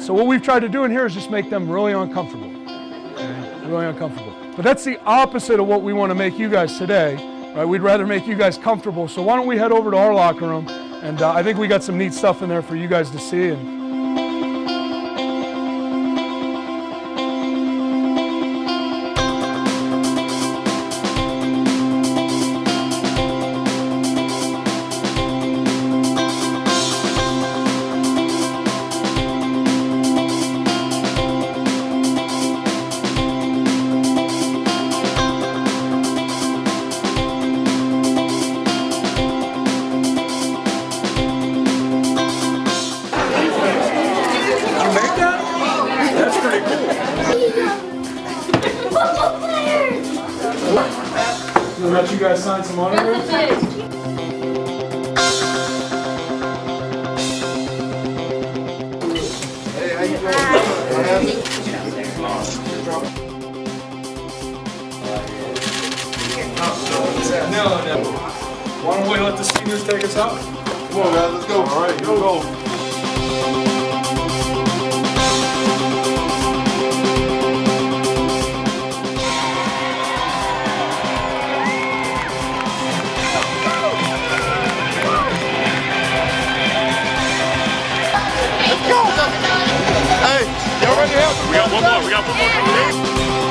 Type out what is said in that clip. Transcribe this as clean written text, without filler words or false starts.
So what we've tried to do in here is just make them really uncomfortable. Really uncomfortable. But that's the opposite of what we want to make you guys today. Right? We'd rather make you guys comfortable. So why don't we head over to our locker room, and I think we got some neat stuff in there for you guys to see. And let you guys sign some autographs? Hey, how you doing? No. Why don't we let the seniors take us out? Come on, guys, let's go. All right, go. Hey, y'all ready to have some We got one more coming in.